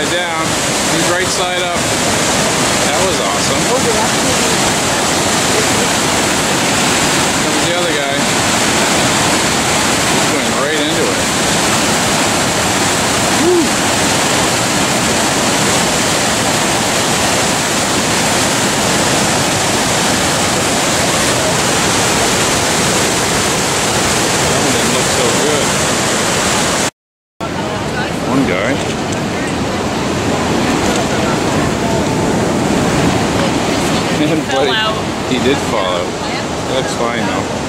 down. He's right side up. That was awesome. Comes the other guy. He's going right into it. Woo. That one didn't look so good. One guy. Fell out. He did fall out. That's fine though.